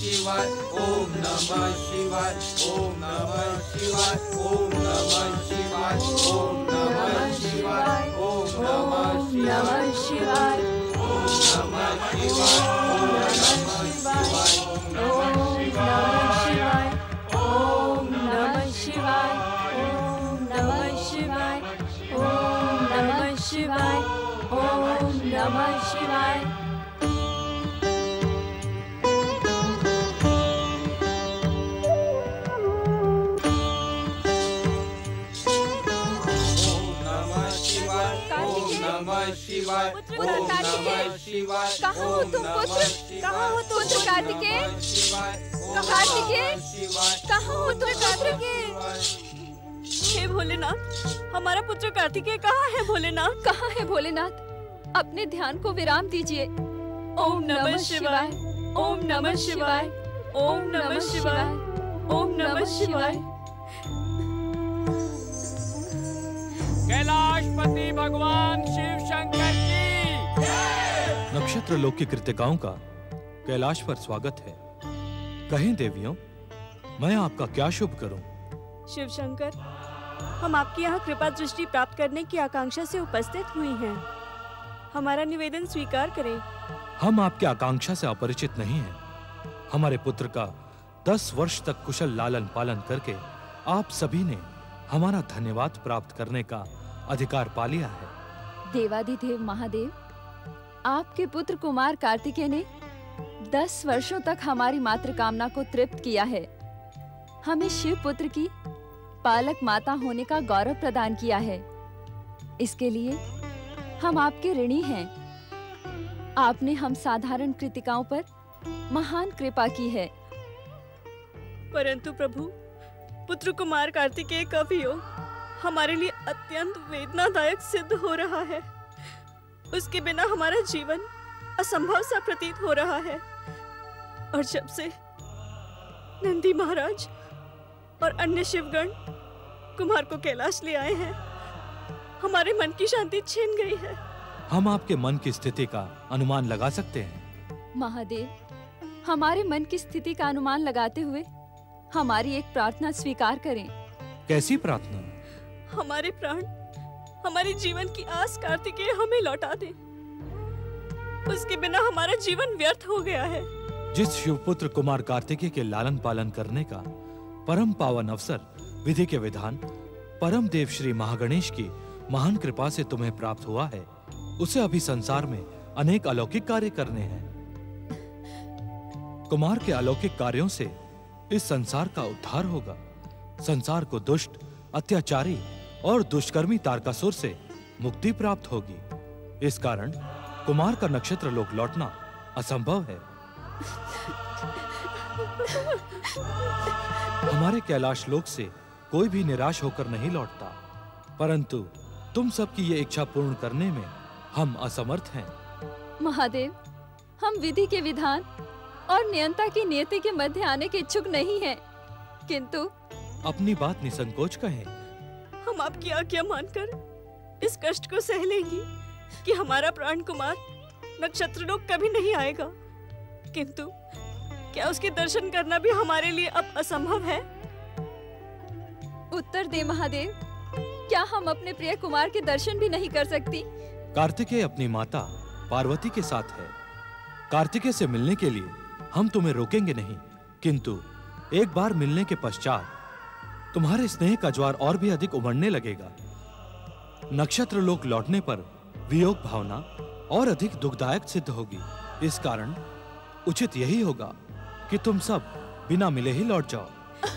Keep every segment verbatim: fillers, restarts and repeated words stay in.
शिवाय, ओम नमः शिवाय, ओम नमः शिवाय, ओम नमः शिवाय, ओम नमः शिवाय, ओम नमः शिवाय, ओम नमः शिवाय, ओम नमः शिवाय, ओम नमः शिवाय, ओम नमः शिवाय, ओम नमः शिवाय, ओम नमः शिवाय। शिवाय, पुत्र कार्तिकेय, कहाँ हो तुम पुत्र? कहाँ हो तुम पुत्र कार्तिकेय? कार्तिकेय, कहाँ हो तुम कार्तिकेय? हे भोलेनाथ, हमारा पुत्र कार्तिकेय कहाँ है भोलेनाथ? कहाँ है भोलेनाथ? अपने ध्यान को विराम दीजिए। ओम नमः शिवाय, ओम नमः शिवाय, ओम नमः शिवाय, ओम नमः शिवाय। कैलाशपति भगवान शिव शंकर की नक्षत्र लोक की कृतिकाओं का कैलाश पर स्वागत है। कहें देवियों, मैं आपका क्या शुभ करूं? शिव शंकर, हम आपकी यहाँ कृपा दृष्टि प्राप्त करने की आकांक्षा से उपस्थित हुई हैं। हमारा निवेदन स्वीकार करें। हम आपकी आकांक्षा से अपरिचित नहीं हैं। हमारे पुत्र का दस वर्ष तक कुशल लालन पालन करके आप सभी ने हमारा धन्यवाद प्राप्त करने का अधिकार पा लिया है। देवाधिदेव महादेव, आपके पुत्र कुमार कार्तिकेय ने दस वर्षों तक हमारी मातृ कामना को तृप्त किया है। हमें शिव पुत्र की पालक माता होने का गौरव प्रदान किया है। इसके लिए हम आपके ऋणी हैं। आपने हम साधारण कृतिकाओं पर महान कृपा की है। परंतु प्रभु, पुत्र कुमार कार्तिकेय का वियोग हमारे लिए अत्यंत वेदनादायक सिद्ध हो रहा है। उसके बिना हमारा जीवन असंभव सा प्रतीत हो रहा है। और जब से नंदी महाराज और अन्य शिवगण कुमार को कैलाश ले आए हैं, हमारे मन की शांति छिन गई है। हम आपके मन की स्थिति का अनुमान लगा सकते हैं। महादेव, हमारे मन की स्थिति का अनुमान लगाते हुए हमारी एक प्रार्थना स्वीकार करें। कैसी प्रार्थना? हमारे प्राण, हमारे जीवन की आस कार्तिकेय हमें लौटा दे। उसके बिना हमारा जीवन व्यर्थ हो गया है। जिस शिवपुत्र कुमार कार्तिकेय के लालन पालन करने का परम पावन अवसर विधि के विधान परम देव श्री महागणेश की महान कृपा से तुम्हें प्राप्त हुआ है, उसे अभी संसार में अनेक अलौकिक कार्य करने हैं। कुमार के अलौकिक कार्यों से इस संसार का उद्धार होगा। संसार को दुष्ट, अत्याचारी और दुष्कर्मी तारकासुर से मुक्ति प्राप्त होगी। इस कारण कुमार का नक्षत्र लोक लौटना असंभव है। हमारे कैलाश लोक से कोई भी निराश होकर नहीं लौटता, परंतु तुम सबकी ये इच्छा पूर्ण करने में हम असमर्थ हैं। महादेव, हम विधि के विधान और नियंता की नियति के मध्य आने के इच्छुक नहीं हैं, किंतु अपनी बात निसंकोच कहें। हम आपकी आज्ञा मानकर इस कष्ट को सह लेंगी कि हमारा प्राण कुमार नक्षत्रलोक कभी नहीं आएगा, किंतु क्या उसके दर्शन करना भी हमारे लिए अब असंभव है? उत्तर दे महादेव, क्या हम अपने प्रिय कुमार के दर्शन भी नहीं कर सकती? कार्तिकेय अपनी माता पार्वती के साथ है। कार्तिकेय से मिलने के लिए हम तुम्हें रोकेंगे नहीं, किंतु एक बार मिलने के पश्चात तुम्हारे स्नेह का ज्वार और भी अधिक उमड़ने लगेगा। नक्षत्र लोक लौटने पर वियोग भावना और अधिक दुखदायक सिद्ध होगी। इस कारण उचित यही होगा कि तुम सब बिना मिले ही लौट जाओ।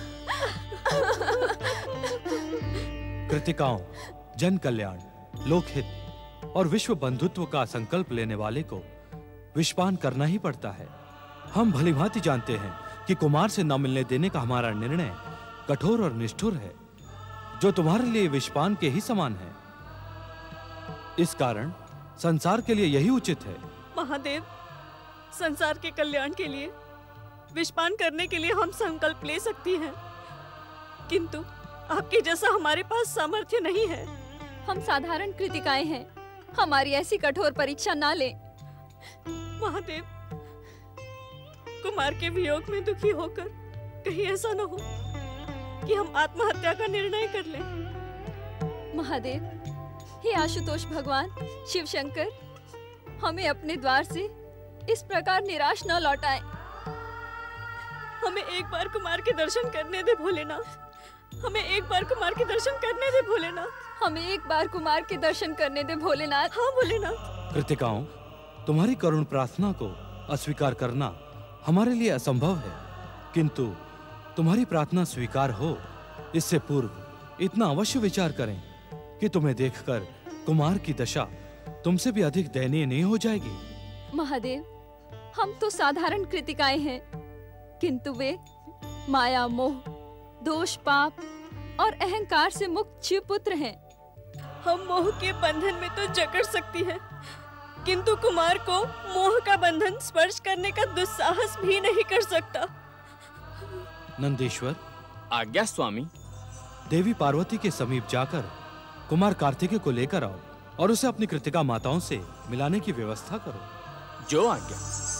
कृतिकाओं, जन कल्याण, लोकहित और विश्व बंधुत्व का संकल्प लेने वाले को विषपान करना ही पड़ता है। हम भलीभांति जानते हैं कि कुमार से न मिलने देने का हमारा निर्णय कठोर और निष्ठुर है, जो तुम्हारे लिए विषपान के ही समान है। इस कारण संसार के लिए यही उचित है। महादेव, संसार के कल्याण के लिए विषपान करने के लिए हम संकल्प ले सकती हैं, किंतु आपके जैसा हमारे पास सामर्थ्य नहीं है। हम साधारण कृतिकाएं हैं, हमारी ऐसी कठोर परीक्षा ना लें। महादेव, कुमार के वियोग में दुखी होकर कहीं ऐसा न हो कि हम आत्महत्या का निर्णय कर लें। महादेव, हे आशुतोष भगवान शिव शंकर, हमें अपने द्वार से इस प्रकार निराश न लौटाएं। हमें एक बार कुमार के दर्शन करने दे भोलेनाथ। हमें एक बार कुमार के दर्शन करने दे भोलेनाथ। हमें एक बार कुमार के दर्शन करने दे भोलेनाथ। हाँ भोलेनाथ। कृतिकाओं, तुम्हारी करुण प्रार्थना को अस्वीकार करना हमारे लिए असंभव है, किंतु तुम्हारी प्रार्थना स्वीकार हो इससे पूर्व इतना अवश्य विचार करें कि तुम्हें देखकर कुमार की दशा तुमसे भी अधिक दयनीय नहीं हो जाएगी। महादेव, हम तो साधारण कृतिकाएं हैं, किंतु वे माया, मोह, दोष, पाप और अहंकार से मुक्त शिव पुत्र हैं। हम मोह के बंधन में तो जकड़ सकती हैं, किंतु कुमार को मोह का बंधन स्पर्श करने का दुस्साहस भी नहीं कर सकता। नंदीश्वर, आज्ञा स्वामी। देवी पार्वती के समीप जाकर कुमार कार्तिकेय को लेकर आओ और उसे अपनी कृतिका माताओं से मिलाने की व्यवस्था करो। जो आज्ञा।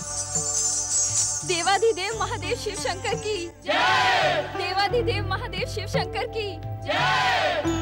देवाधिदेव महादेव शिव शंकर की जय। देवाधिदेव महादेव शिव शंकर की जय।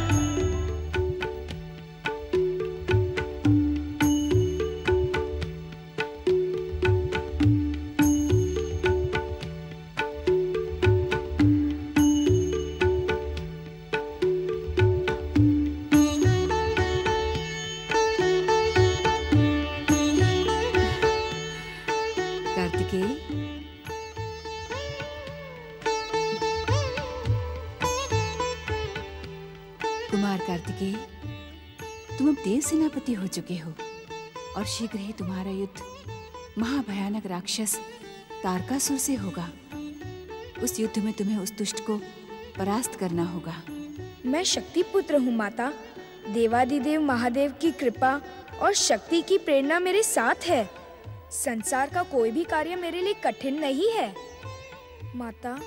कुमार कार्तिकेय, तुम अब देव सेनापति हो चुके हो और शीघ्र ही तुम्हारा युद्ध महाभयानक राक्षस तारकासुर से होगा। उस युद्ध में तुम्हें उस दुष्ट को परास्त करना होगा। मैं शक्ति पुत्र हूँ माता। देवादिदेव महादेव की कृपा और शक्ति की प्रेरणा मेरे साथ है। संसार का कोई भी कार्य मेरे लिए कठिन नहीं है। माता।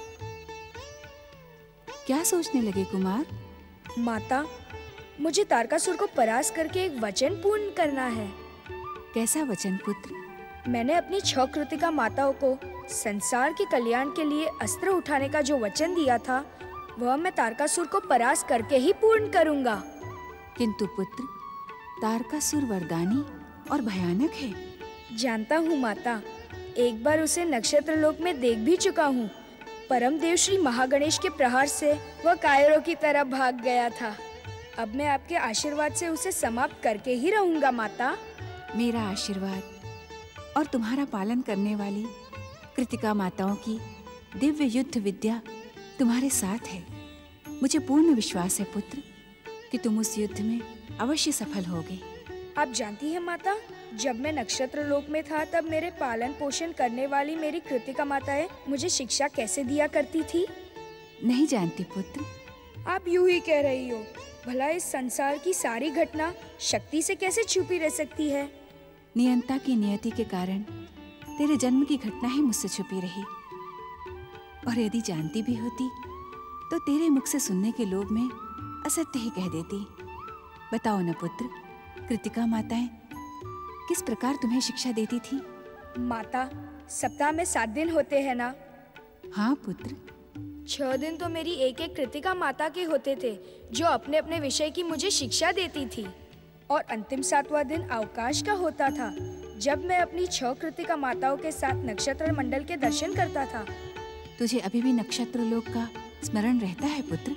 क्या सोचने लगे कुमार? माता, मुझे तारकासुर को परास्त करके एक वचन पूर्ण करना है। कैसा वचन पुत्र? मैंने अपनी छह कृतिका माताओं को संसार के कल्याण के लिए अस्त्र उठाने का जो वचन दिया था, वह मैं तारकासुर को परास्त करके ही पूर्ण करूंगा। किंतु पुत्र, तारकासुर वरदानी और भयानक है। जानता हूँ माता, एक बार उसे नक्षत्र लोक में देख भी चुका हूँ। परम देव श्री महागणेश के प्रहार से वह कायरों की तरह भाग गया था। अब मैं आपके आशीर्वाद से उसे समाप्त करके ही रहूंगा माता। मेरा आशीर्वाद और तुम्हारा पालन करने वाली कृतिका माताओं की दिव्य युद्ध विद्या तुम्हारे साथ है। मुझे पूर्ण विश्वास है पुत्र कि तुम उस युद्ध में अवश्य सफल होगे। आप जानती हैं माता, जब मैं नक्षत्र लोक में था तब मेरे पालन पोषण करने वाली मेरी कृतिका माताएं मुझे शिक्षा कैसे दिया करती थी? नहीं जानती पुत्र। आप यूं ही कह रही हो। भला इस संसार की सारी घटना शक्ति से कैसे छुपी रह सकती है? नियंता की नियति के कारण तेरे जन्म की घटना ही मुझसे छुपी रही, और यदि जानती भी होती तो तेरे मुख से सुनने के लोभ में असत्य ही कह देती। बताओ न पुत्र, कृतिका माताएं किस प्रकार तुम्हें शिक्षा देती थी? माता, सप्ताह में सात दिन होते हैं ना? हाँ पुत्र। छह दिन तो मेरी एक एक कृतिका माता के होते थे, जो अपने अपने विषय की मुझे शिक्षा देती थी, और अंतिम सातवां दिन अवकाश का होता था, जब मैं अपनी छह कृतिका माताओं के साथ नक्षत्र मंडल के दर्शन करता था। तुझे अभी भी नक्षत्र लोक का स्मरण रहता है पुत्र?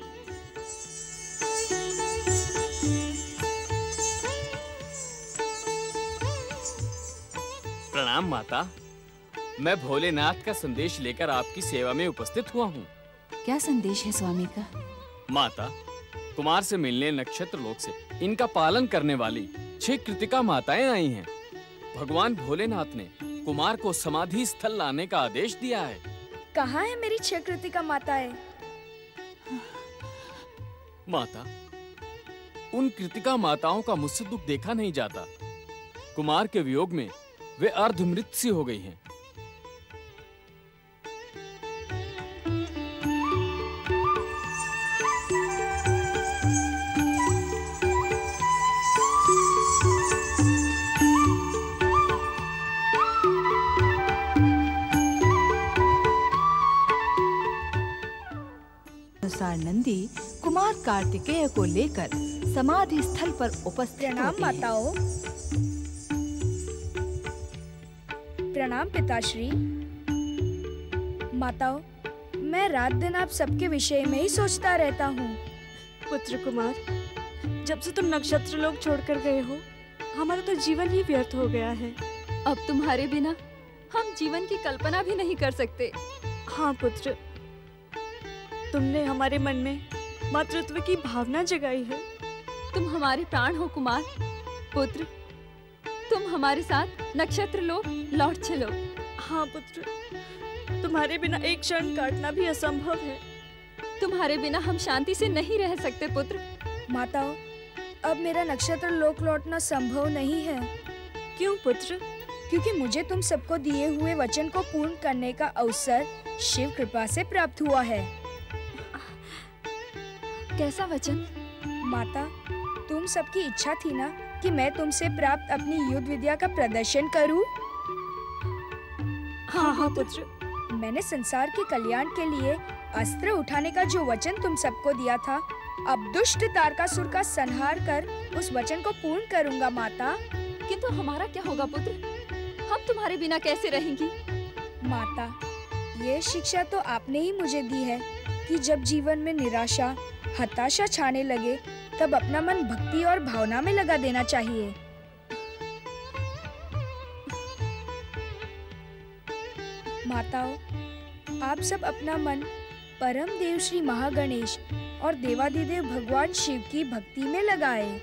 प्रणाम माता। मैं भोलेनाथ का संदेश लेकर आपकी सेवा में उपस्थित हुआ हूँ। क्या संदेश है स्वामी का? माता, कुमार से मिलने नक्षत्र लोक से इनका पालन करने वाली छह कृतिका माताएं आई हैं। भगवान भोलेनाथ ने कुमार को समाधि स्थल लाने का आदेश दिया है। कहाँ है मेरी छह कृतिका माताएं? माता, उन कृतिका माताओं का मुझसे दुख देखा नहीं जाता। कुमार के वियोग में वे अर्धमृत सी हो गई हैं। अनुसार नंदी कुमार कार्तिकेय को लेकर समाधि स्थल पर उपस्थित प्रणाम होती है। माताओं। प्रणाम पिताश्री। माताओं, मैं रात दिन आप सबके विषय में ही सोचता रहता हूँ। पुत्र कुमार, जब से तुम नक्षत्र लोक छोड़कर गए हो, हमारा तो जीवन ही व्यर्थ हो गया है। अब तुम्हारे बिना हम जीवन की कल्पना भी नहीं कर सकते। हाँ पुत्र, तुमने हमारे मन में मातृत्व की भावना जगाई है। तुम हमारे प्राण हो कुमार। पुत्र, तुम हमारे साथ नक्षत्र लोक लौट चलो। हाँ पुत्र, तुम्हारे बिना एक क्षण काटना भी असंभव है। तुम्हारे बिना हम शांति से नहीं रह सकते पुत्र। माताओं, अब मेरा नक्षत्र लोक लौटना संभव नहीं है। क्यों पुत्र? क्योंकि मुझे तुम सबको दिए हुए वचन को पूर्ण करने का अवसर शिव कृपा से प्राप्त हुआ है। कैसा वचन? माता, तुम सबकी इच्छा थी ना कि मैं तुमसे प्राप्त अपनी युद्ध विद्या का प्रदर्शन करूं? हाँ हाँ पुत्र, मैंने संसार के कल्याण के लिए अस्त्र उठाने का जो वचन तुम सबको दिया था, अब दुष्ट तारकासुर का संहार कर उस वचन को पूर्ण करूंगा माता। किंतु हमारा क्या होगा पुत्र? हम तुम्हारे बिना कैसे रहेंगी? माता, ये शिक्षा तो आपने ही मुझे दी है कि जब जीवन में निराशा, हताशा छाने लगे, तब अपना मन भक्ति और भावना में लगा देना चाहिए। माताओं, आप सब अपना मन परम देव श्री महागणेश और देवादिदेव भगवान शिव की भक्ति में लगाए।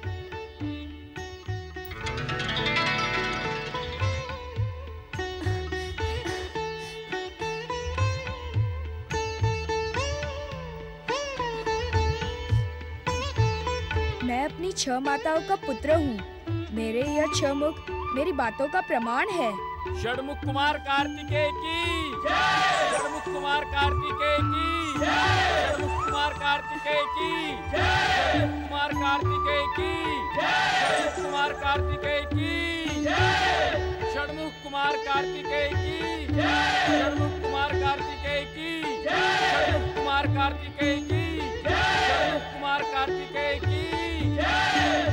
मैं अपनी छह माताओं का पुत्र हूँ। मेरे यह छह मुख मेरी बातों का प्रमाण है। षडमुख कुमार कार्तिकेय की जय। षडमुख कुमार कार्तिकेय की जय। षडमुख कुमार कार्तिकेय की जय। षडमुख कुमार कार्तिकेय की जय। षडमुख कुमार कार्तिकेय की जय। षडमुख कुमार कार्तिकेय की जय। षडमुख कुमार कार्तिकेय की जय। षडमुख कुमार कार्तिकेय की जय। षडमुख कुमार कार्तिकेय की जय।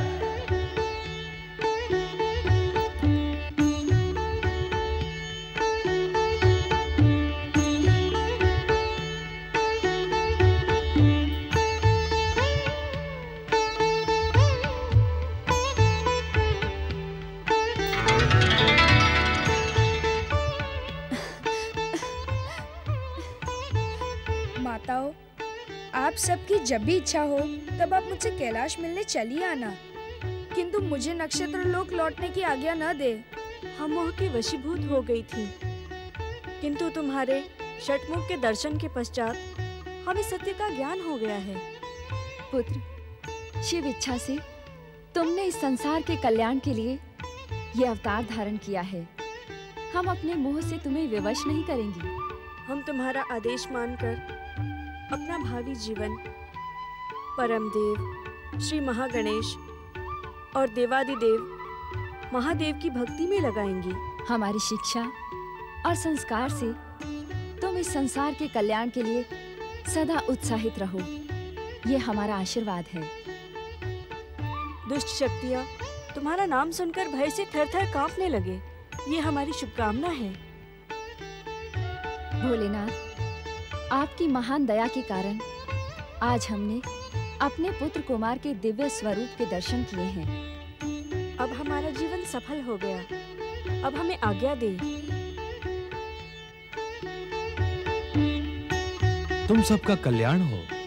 माताओं, आप सबकी जब भी इच्छा हो तब आप मुझसे कैलाश मिलने चली आना, किंतु मुझे नक्षत्र लोक लौटने की आज्ञा न दे। हम मोह के वशीभूत हो गई थी, किंतु तुम्हारे षटमुख के दर्शन के पश्चात हमें सत्य का ज्ञान हो गया है। पुत्र, शिव इच्छा से तुमने इस संसार के कल्याण के लिए ये अवतार धारण किया है। हम अपने मोह से तुम्हें विवश नहीं करेंगे। हम तुम्हारा आदेश मानकर अपना भावी जीवन परमदेव श्री महागणेश और देवादिदेव महादेव की भक्ति में लगाएंगी। हमारी शिक्षा और संस्कार से तुम इस संसार के कल्याण के लिए सदा उत्साहित रहो, ये हमारा आशीर्वाद है। दुष्ट शक्तियाँ तुम्हारा नाम सुनकर भय से थर-थर कांपने लगे, ये हमारी शुभकामना है। भोलेनाथ, आपकी महान दया के कारण आज हमने अपने पुत्र कुमार के दिव्य स्वरूप के दर्शन किए हैं। अब हमारा जीवन सफल हो गया। अब हमें आज्ञा दे। तुम सबका कल्याण हो।